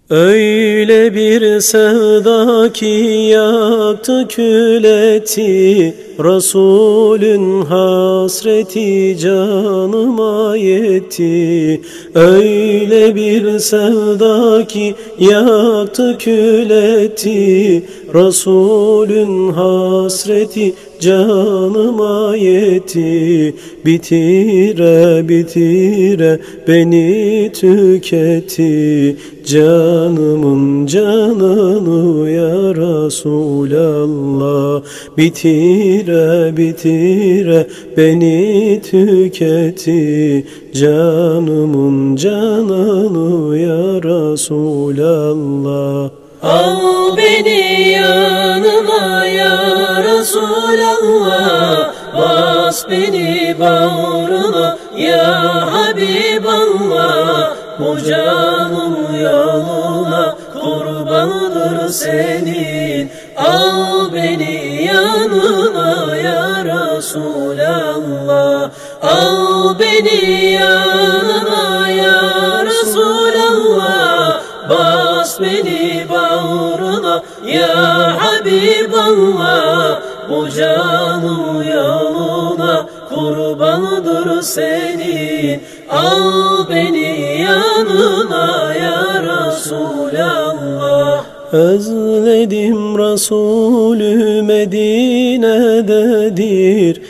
Öyle bir sevda ki yaktı kül etti, Resulün hasreti canıma yetti. Öyle bir sevda ki yaktı kül etti, Resulün hasreti canıma yetti. Bitire bitire beni tüketti, canımın canını ya Resulallah. Bitire bitire beni tüketti, canımın canını ya Resulallah. Al beni yanına ya Resulallah, bas beni bağrına ya Habiballah. Bu canım yoluna kurbandır senin, al beni yanına ya Resulallah. Al beni yanına ya Resulallah, bas beni bağrına ya Habiballah. Bu canım yoluna kurbandır senin, al beni yanına ya Resulallah. Özledim Resulü Medine'dedir,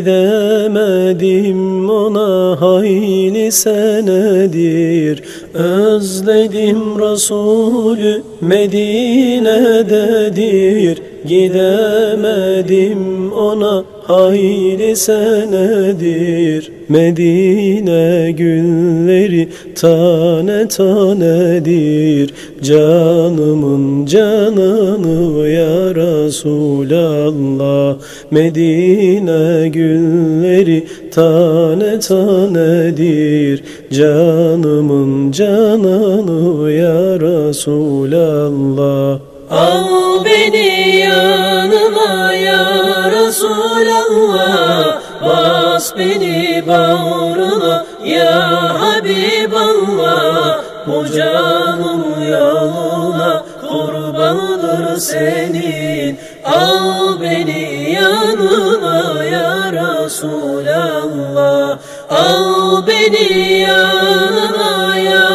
gidemedim ona hayli senedir. Özledim Resulü Medine'dedir, gidemedim ona hayli senedir. Medine gülleri tane tanedir, canımın cananı ya Resulallah. Medine gülleri tane tanedir, canımın cananı ya Resulallah. Al beni yanına ya Resulallah, bas beni bağrına ya Habiballah. Bu canım yoluna kurbandır senin, al beni yanına ya Resulallah. Al beni yanına ya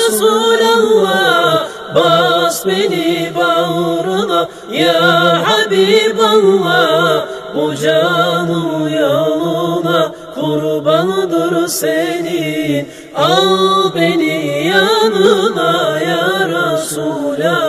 Resulallah, bas beni bağrına ya Habiballah. Bu canım yoluna kurbandır senin, al beni yanına ya Resulallah.